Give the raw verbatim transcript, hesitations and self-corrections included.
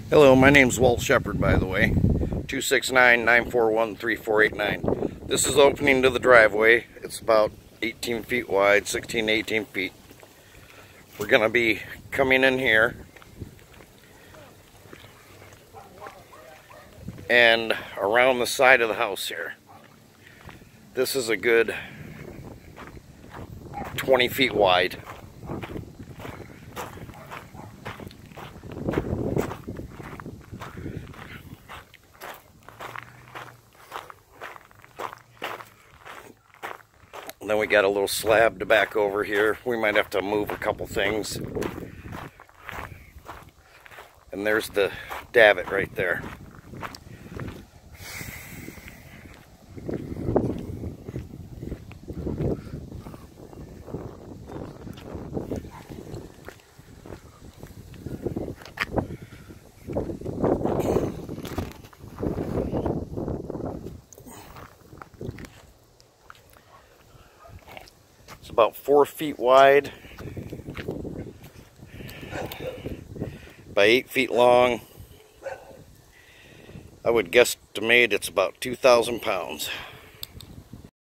Hello, my name's Walt Shepard, by the way. two six nine, nine four one, three four eight nine. This is opening to the driveway. It's about eighteen feet wide, sixteen to eighteen feet. We're going to be coming in here and around the side of the house here. This is a good twenty feet wide. And then we got a little slab to back over here. We might have to move a couple things. And there's the davit right there. It's about four feet wide by eight feet long. I would guesstimate it's about two thousand pounds.